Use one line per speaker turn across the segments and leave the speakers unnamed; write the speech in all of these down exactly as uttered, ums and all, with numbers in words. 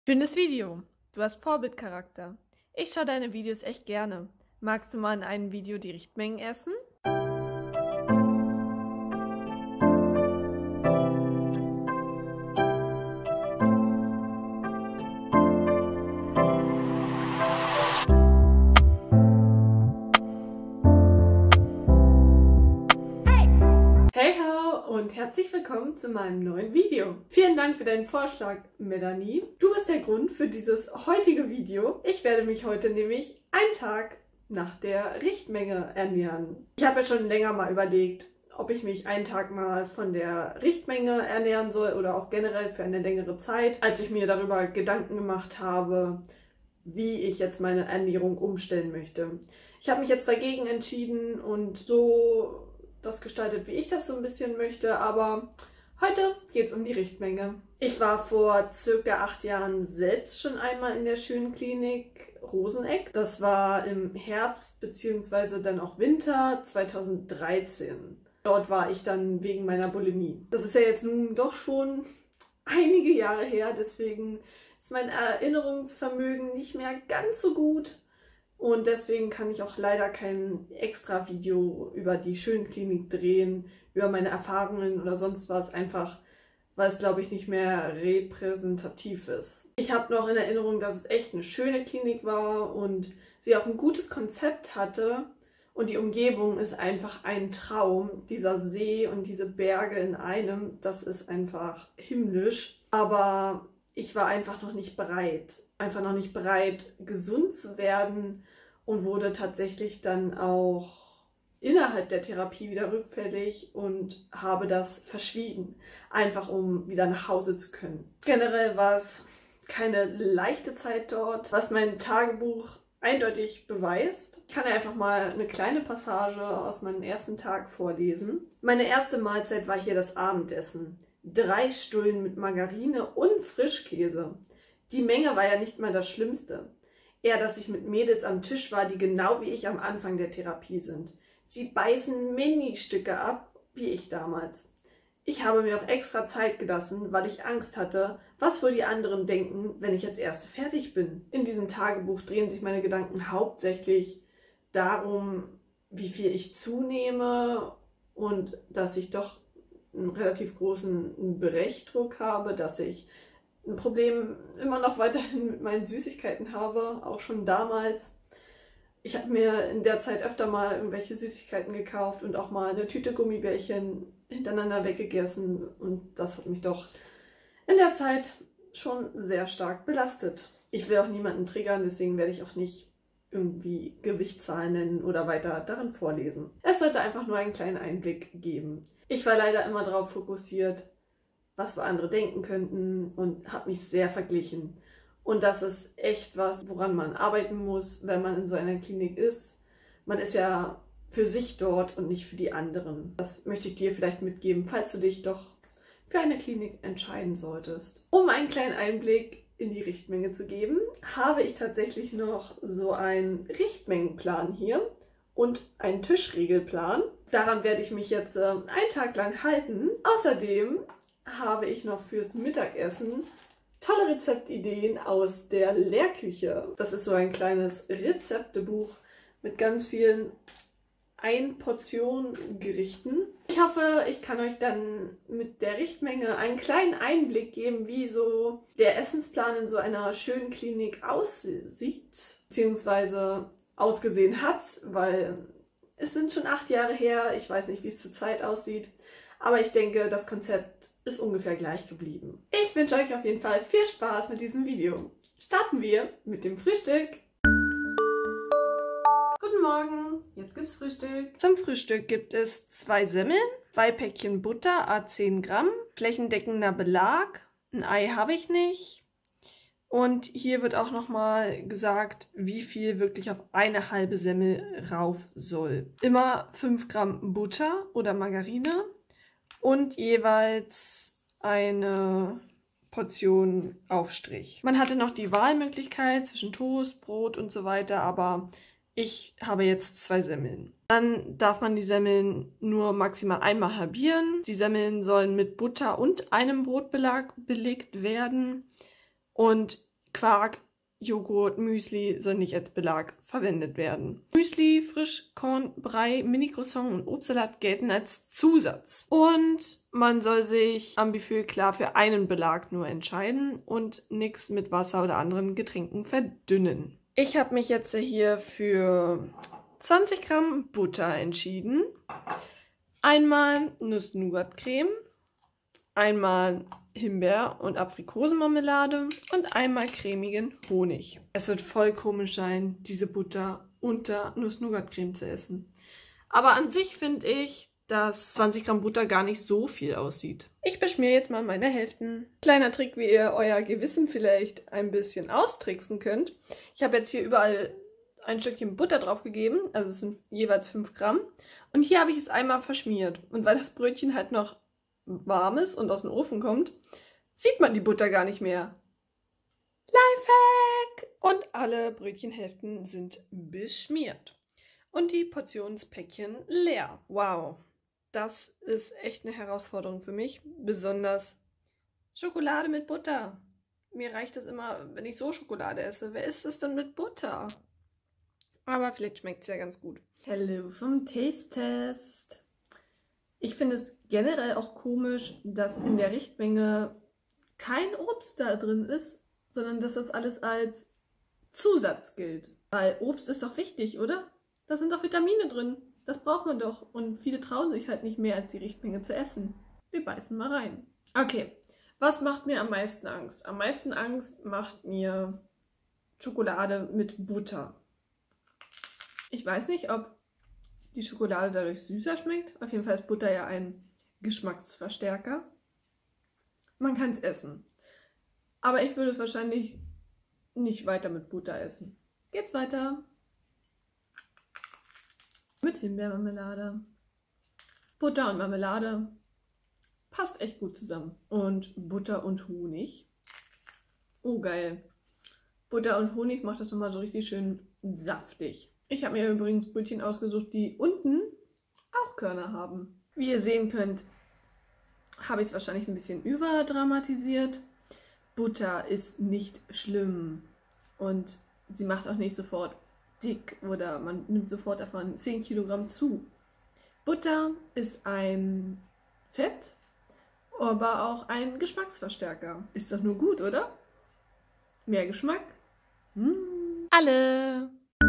Schönes Video. Du hast Vorbildcharakter. Ich schaue deine Videos echt gerne. Magst du mal in einem Video die Richtmengen essen? Hey ho und herzlich willkommen zu meinem neuen Video. Vielen Dank für deinen Vorschlag, Melanie. Du bist der Grund für dieses heutige Video. Ich werde mich heute nämlich einen Tag nach der Richtmenge ernähren. Ich habe ja schon länger mal überlegt, ob ich mich einen Tag mal von der Richtmenge ernähren soll oder auch generell für eine längere Zeit, als ich mir darüber Gedanken gemacht habe, wie ich jetzt meine Ernährung umstellen möchte. Ich habe mich jetzt dagegen entschieden und so das gestaltet, wie ich das so ein bisschen möchte, aber heute geht es um die Richtmenge. Ich war vor circa acht Jahren selbst schon einmal in der Schönklinik Rosenegg. Das war im Herbst bzw. dann auch Winter zweitausenddreizehn. Dort war ich dann wegen meiner Bulimie. Das ist ja jetzt nun doch schon einige Jahre her, deswegen ist mein Erinnerungsvermögen nicht mehr ganz so gut. Und deswegen kann ich auch leider kein extra Video über die Schönklinik drehen, über meine Erfahrungen oder sonst was, einfach weil es, glaube ich, nicht mehr repräsentativ ist. Ich habe noch in Erinnerung, dass es echt eine schöne Klinik war und sie auch ein gutes Konzept hatte. Und die Umgebung ist einfach ein Traum. Dieser See und diese Berge in einem, das ist einfach himmlisch. Aber ich war einfach noch nicht bereit. Einfach noch nicht bereit, gesund zu werden und wurde tatsächlich dann auch innerhalb der Therapie wieder rückfällig und habe das verschwiegen, einfach um wieder nach Hause zu können. Generell war es keine leichte Zeit dort, was mein Tagebuch eindeutig beweist. Ich kann ja einfach mal eine kleine Passage aus meinem ersten Tag vorlesen. Meine erste Mahlzeit war hier das Abendessen. Drei Stullen mit Margarine und Frischkäse. Die Menge war ja nicht mal das Schlimmste. Eher, dass ich mit Mädels am Tisch war, die genau wie ich am Anfang der Therapie sind. Sie beißen Mini-Stücke ab, wie ich damals. Ich habe mir auch extra Zeit gelassen, weil ich Angst hatte, was wohl die anderen denken, wenn ich als Erste fertig bin. In diesem Tagebuch drehen sich meine Gedanken hauptsächlich darum, wie viel ich zunehme und dass ich doch einen relativ großen Brechdruck habe, dass ich ein Problem immer noch weiterhin mit meinen Süßigkeiten habe, auch schon damals. Ich habe mir in der Zeit öfter mal irgendwelche Süßigkeiten gekauft und auch mal eine Tüte Gummibärchen hintereinander weggegessen und das hat mich doch in der Zeit schon sehr stark belastet. Ich will auch niemanden triggern, deswegen werde ich auch nicht irgendwie Gewichtszahlen nennen oder weiter darin vorlesen. Es sollte einfach nur einen kleinen Einblick geben. Ich war leider immer darauf fokussiert, was wir andere denken könnten und habe mich sehr verglichen. Und das ist echt was, woran man arbeiten muss, wenn man in so einer Klinik ist. Man ist ja für sich dort und nicht für die anderen. Das möchte ich dir vielleicht mitgeben, falls du dich doch für eine Klinik entscheiden solltest. Um einen kleinen Einblick in die Richtmenge zu geben, habe ich tatsächlich noch so einen Richtmengenplan hier und einen Tischregelplan. Daran werde ich mich jetzt äh, einen Tag lang halten. Außerdem habe ich noch fürs Mittagessen tolle Rezeptideen aus der Lehrküche. Das ist so ein kleines Rezeptebuch mit ganz vielen Ein-Portion-Gerichten. Ich hoffe, ich kann euch dann mit der Richtmenge einen kleinen Einblick geben, wie so der Essensplan in so einer schönen Klinik aussieht, beziehungsweise ausgesehen hat, weil es sind schon acht Jahre her. Ich weiß nicht, wie es zurzeit aussieht. Aber ich denke, das Konzept ist ungefähr gleich geblieben. Ich wünsche euch auf jeden Fall viel Spaß mit diesem Video. Starten wir mit dem Frühstück. Guten Morgen, jetzt gibt's Frühstück. Zum Frühstück gibt es zwei Semmeln, zwei Päckchen Butter, à zehn Gramm, flächendeckender Belag, ein Ei habe ich nicht. Und hier wird auch nochmal gesagt, wie viel wirklich auf eine halbe Semmel rauf soll. Immer fünf Gramm Butter oder Margarine. Und jeweils eine Portion Aufstrich. Man hatte noch die Wahlmöglichkeit zwischen Toast, Brot und so weiter, aber ich habe jetzt zwei Semmeln. Dann darf man die Semmeln nur maximal einmal halbieren. Die Semmeln sollen mit Butter und einem Brotbelag belegt werden. Und Quark, Joghurt, Müsli sollen nicht als Belag verwendet werden. Müsli, Frischkorn, Brei, Mini-Croissant und Obstsalat gelten als Zusatz. Und man soll sich am Buffet klar für einen Belag nur entscheiden und nichts mit Wasser oder anderen Getränken verdünnen. Ich habe mich jetzt hier für zwanzig Gramm Butter entschieden. Einmal Nuss-Nougat-Creme, einmal Himbeer- und Aprikosenmarmelade und einmal cremigen Honig. Es wird voll komisch sein, diese Butter unter Nuss-Nougat-Creme zu essen. Aber an sich finde ich, dass zwanzig Gramm Butter gar nicht so viel aussieht. Ich beschmiere jetzt mal meine Hälften. Kleiner Trick, wie ihr euer Gewissen vielleicht ein bisschen austricksen könnt. Ich habe jetzt hier überall ein Stückchen Butter drauf gegeben, also es sind jeweils fünf Gramm. Und hier habe ich es einmal verschmiert. Und weil das Brötchen halt noch warm ist und aus dem Ofen kommt, sieht man die Butter gar nicht mehr. Lifehack! Und alle Brötchenhälften sind beschmiert. Und die Portionspäckchen leer. Wow, das ist echt eine Herausforderung für mich. Besonders Schokolade mit Butter. Mir reicht das immer, wenn ich so Schokolade esse. Wer isst es denn mit Butter? Aber vielleicht schmeckt es ja ganz gut. Hello vom Taste Test. Ich finde es generell auch komisch, dass in der Richtmenge kein Obst da drin ist, sondern dass das alles als Zusatz gilt. Weil Obst ist doch wichtig, oder? Da sind doch Vitamine drin. Das braucht man doch. Und viele trauen sich halt nicht mehr, als die Richtmenge zu essen. Wir beißen mal rein. Okay, was macht mir am meisten Angst? Am meisten Angst macht mir Schokolade mit Butter. Ich weiß nicht, ob die Schokolade dadurch süßer schmeckt. Auf jeden Fall ist Butter ja ein Geschmacksverstärker. Man kann es essen. Aber ich würde es wahrscheinlich nicht weiter mit Butter essen. Geht's weiter. Mit Himbeermarmelade. Butter und Marmelade passt echt gut zusammen. Und Butter und Honig. Oh, geil. Butter und Honig macht das nochmal so richtig schön saftig. Ich habe mir übrigens Brötchen ausgesucht, die unten auch Körner haben. Wie ihr sehen könnt, habe ich es wahrscheinlich ein bisschen überdramatisiert. Butter ist nicht schlimm und sie macht auch nicht sofort dick oder man nimmt sofort davon zehn Kilogramm zu. Butter ist ein Fett, aber auch ein Geschmacksverstärker. Ist doch nur gut, oder? Mehr Geschmack? Mmh. Alle!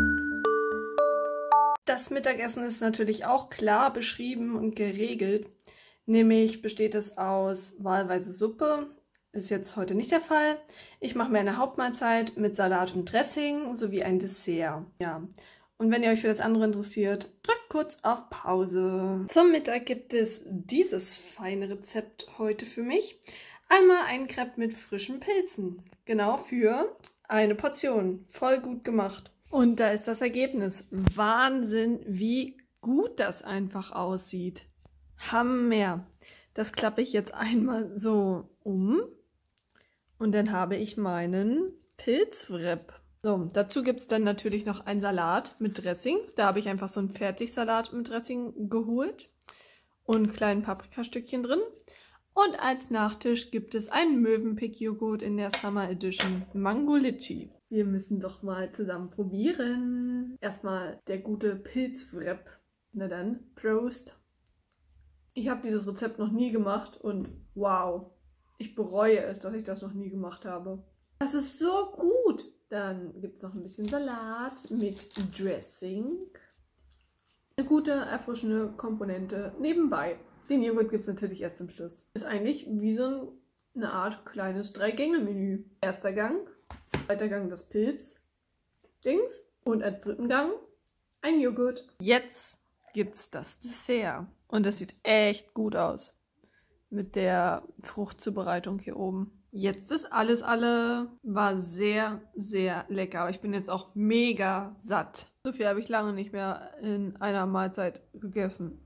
Das Mittagessen ist natürlich auch klar beschrieben und geregelt. Nämlich besteht es aus wahlweise Suppe. Ist jetzt heute nicht der Fall. Ich mache mir eine Hauptmahlzeit mit Salat und Dressing sowie ein Dessert. Ja. Und wenn ihr euch für das andere interessiert, drückt kurz auf Pause. Zum Mittag gibt es dieses feine Rezept heute für mich. Einmal ein Crepe mit frischen Pilzen. Genau für eine Portion. Voll gut gemacht. Und da ist das Ergebnis. Wahnsinn, wie gut das einfach aussieht. Hammer. Das klappe ich jetzt einmal so um. Und dann habe ich meinen Pilzwrap. So, dazu gibt es dann natürlich noch einen Salat mit Dressing. Da habe ich einfach so einen Fertigsalat mit Dressing geholt. Und kleinen Paprikastückchen drin. Und als Nachtisch gibt es einen Mövenpick-Joghurt in der Summer Edition Mango Litchi. Wir müssen doch mal zusammen probieren. Erstmal der gute Pilzwrap. Na dann, Prost! Ich habe dieses Rezept noch nie gemacht und wow, ich bereue es, dass ich das noch nie gemacht habe. Das ist so gut! Dann gibt es noch ein bisschen Salat mit Dressing. Eine gute, erfrischende Komponente nebenbei. Den Joghurt gibt es natürlich erst zum Schluss. Ist eigentlich wie so eine Art kleines Drei-Gänge-Menü. Erster Gang, zweiter Gang das Pilz-Dings und als dritten Gang ein Joghurt. Jetzt gibt es das Dessert. Und das sieht echt gut aus. Mit der Fruchtzubereitung hier oben. Jetzt ist alles alle. War sehr, sehr lecker. Aber ich bin jetzt auch mega satt. So viel habe ich lange nicht mehr in einer Mahlzeit gegessen.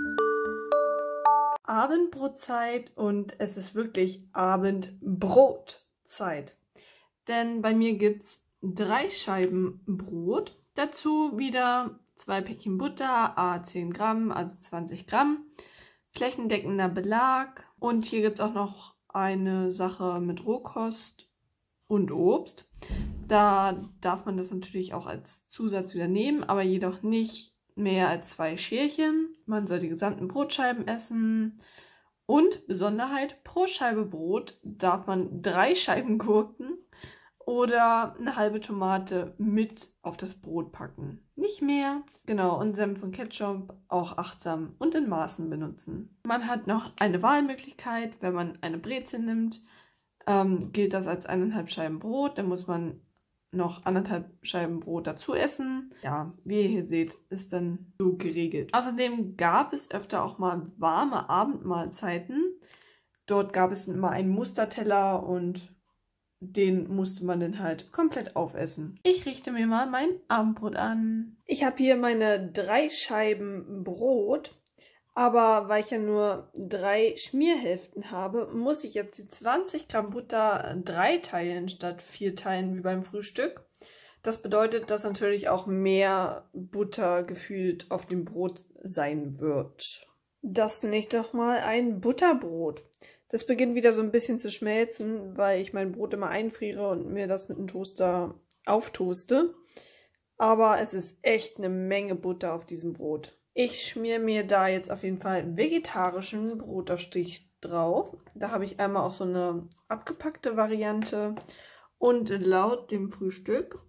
Abendbrotzeit und es ist wirklich Abendbrotzeit. Denn bei mir gibt es drei Scheiben Brot. Dazu wieder zwei Päckchen Butter, à zehn Gramm, also zwanzig Gramm. Flächendeckender Belag. Und hier gibt es auch noch eine Sache mit Rohkost und Obst. Da darf man das natürlich auch als Zusatz wieder nehmen, aber jedoch nicht mehr als zwei Schälchen. Man soll die gesamten Brotscheiben essen. Und Besonderheit, pro Scheibe Brot darf man drei Scheiben Gurken oder eine halbe Tomate mit auf das Brot packen. Nicht mehr. Genau, und Senf und Ketchup auch achtsam und in Maßen benutzen. Man hat noch eine Wahlmöglichkeit, wenn man eine Brezel nimmt, ähm, gilt das als eineinhalb Scheiben Brot. Dann muss man noch anderthalb Scheiben Brot dazu essen. Ja, wie ihr hier seht, ist dann so geregelt. Außerdem gab es öfter auch mal warme Abendmahlzeiten. Dort gab es immer einen Musterteller und den musste man dann halt komplett aufessen. Ich richte mir mal mein Abendbrot an. Ich habe hier meine drei Scheiben Brot. Aber weil ich ja nur drei Schmierhälften habe, muss ich jetzt die zwanzig Gramm Butter drei teilen statt vier teilen wie beim Frühstück. Das bedeutet, dass natürlich auch mehr Butter gefühlt auf dem Brot sein wird. Das nenne ich doch mal ein Butterbrot. Das beginnt wieder so ein bisschen zu schmelzen, weil ich mein Brot immer einfriere und mir das mit dem Toaster auftoaste. Aber es ist echt eine Menge Butter auf diesem Brot. Ich schmiere mir da jetzt auf jeden Fall vegetarischen Brotaufstrich drauf. Da habe ich einmal auch so eine abgepackte Variante. Und laut dem Frühstück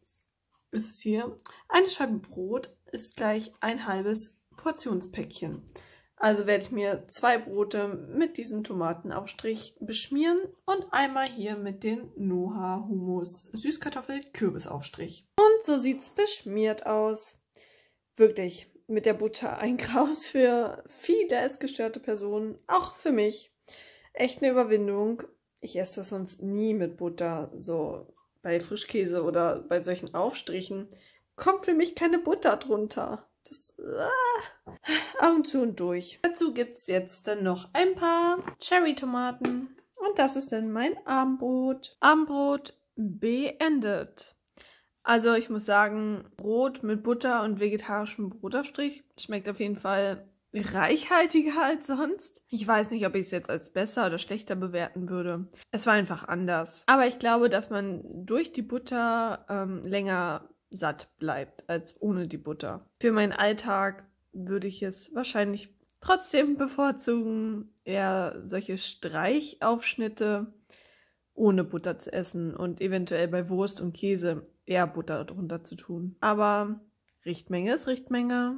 ist es hier, eine Scheibe Brot ist gleich ein halbes Portionspäckchen. Also werde ich mir zwei Brote mit diesem Tomatenaufstrich beschmieren und einmal hier mit den Noah Hummus Süßkartoffel-Kürbisaufstrich. Und so sieht es beschmiert aus. Wirklich. Mit der Butter ein Graus für viele essgestörte Personen, auch für mich. Echt eine Überwindung. Ich esse das sonst nie mit Butter, so bei Frischkäse oder bei solchen Aufstrichen. Kommt für mich keine Butter drunter. Das, ah, Augen zu und durch. Dazu gibt es jetzt dann noch ein paar Cherry-Tomaten. Und das ist dann mein Abendbrot. Abendbrot beendet. Also ich muss sagen, Brot mit Butter und vegetarischem Brotaufstrich schmeckt auf jeden Fall reichhaltiger als sonst. Ich weiß nicht, ob ich es jetzt als besser oder schlechter bewerten würde. Es war einfach anders. Aber ich glaube, dass man durch die Butter ähm, länger satt bleibt als ohne die Butter. Für meinen Alltag würde ich es wahrscheinlich trotzdem bevorzugen, eher solche Streichaufschnitte ohne Butter zu essen und eventuell bei Wurst und Käse eher Butter drunter zu tun. Aber Richtmenge ist Richtmenge.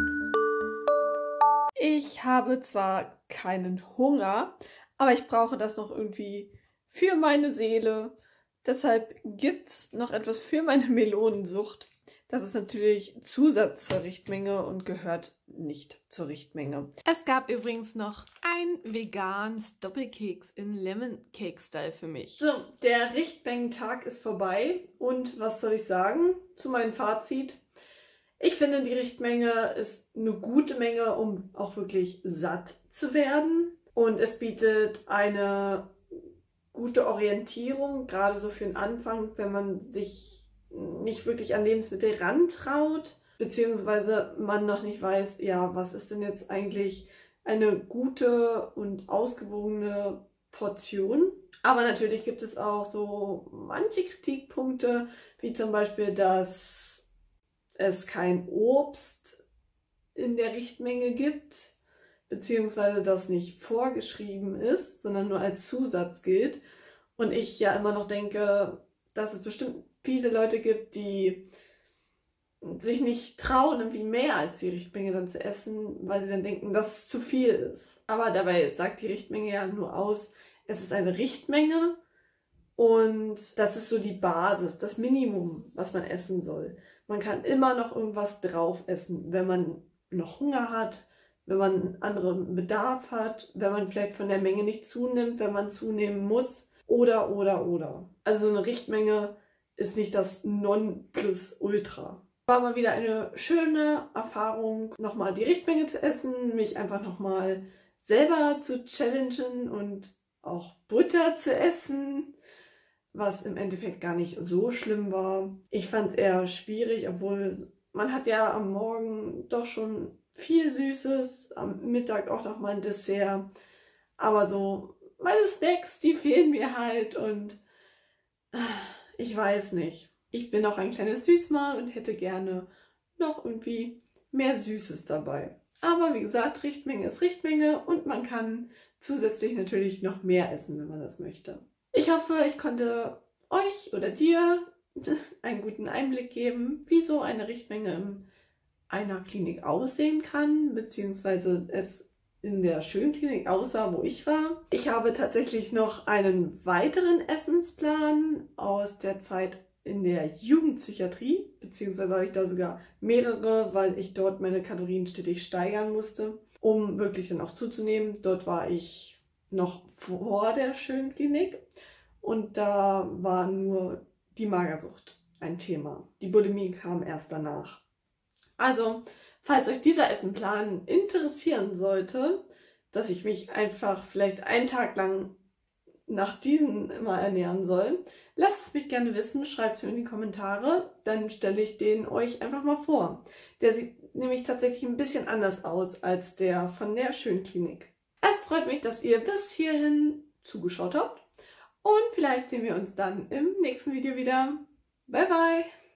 Ich habe zwar keinen Hunger, aber ich brauche das noch irgendwie für meine Seele. Deshalb gibt es noch etwas für meine Melonensucht. Das ist natürlich Zusatz zur Richtmenge und gehört nicht zur Richtmenge. Es gab übrigens noch ein veganes Doppelkeks in Lemon Cake Style für mich. So, der Richtmengentag ist vorbei und was soll ich sagen zu meinem Fazit? Ich finde, die Richtmenge ist eine gute Menge, um auch wirklich satt zu werden. Und es bietet eine gute Orientierung, gerade so für den Anfang, wenn man sich nicht wirklich an Lebensmittel rantraut, beziehungsweise man noch nicht weiß, ja, was ist denn jetzt eigentlich eine gute und ausgewogene Portion. Aber natürlich gibt es auch so manche Kritikpunkte, wie zum Beispiel, dass es kein Obst in der Richtmenge gibt, beziehungsweise das nicht vorgeschrieben ist, sondern nur als Zusatz gilt. Und ich ja immer noch denke, dass es bestimmt viele Leute gibt, die sich nicht trauen, irgendwie mehr als die Richtmenge dann zu essen, weil sie dann denken, dass es zu viel ist. Aber dabei sagt die Richtmenge ja nur aus, es ist eine Richtmenge und das ist so die Basis, das Minimum, was man essen soll. Man kann immer noch irgendwas drauf essen, wenn man noch Hunger hat, wenn man einen anderen Bedarf hat, wenn man vielleicht von der Menge nicht zunimmt, wenn man zunehmen muss oder, oder, oder. Also so eine Richtmenge ist nicht das Nonplusultra. War mal wieder eine schöne Erfahrung, nochmal die Richtmenge zu essen, mich einfach nochmal selber zu challengen und auch Butter zu essen, was im Endeffekt gar nicht so schlimm war. Ich fand es eher schwierig, obwohl man hat ja am Morgen doch schon viel Süßes, am Mittag auch nochmal ein Dessert, aber so meine Snacks, die fehlen mir halt und ich weiß nicht. Ich bin auch ein kleines Süßmal und hätte gerne noch irgendwie mehr Süßes dabei. Aber wie gesagt, Richtmenge ist Richtmenge und man kann zusätzlich natürlich noch mehr essen, wenn man das möchte. Ich hoffe, ich konnte euch oder dir einen guten Einblick geben, wie so eine Richtmenge in einer Klinik aussehen kann, beziehungsweise es in der Schönklinik aussah, wo ich war. Ich habe tatsächlich noch einen weiteren Essensplan aus der Zeit in der Jugendpsychiatrie, beziehungsweise habe ich da sogar mehrere, weil ich dort meine Kalorien stetig steigern musste, um wirklich dann auch zuzunehmen. Dort war ich noch vor der Schönklinik und da war nur die Magersucht ein Thema. Die Bulimie kam erst danach. Also, falls euch dieser Essenplan interessieren sollte, dass ich mich einfach vielleicht einen Tag lang nach diesen immer ernähren soll, lasst es mich gerne wissen, schreibt es mir in die Kommentare, dann stelle ich den euch einfach mal vor. Der sieht nämlich tatsächlich ein bisschen anders aus als der von der Schönklinik. Es freut mich, dass ihr bis hierhin zugeschaut habt und vielleicht sehen wir uns dann im nächsten Video wieder. Bye bye!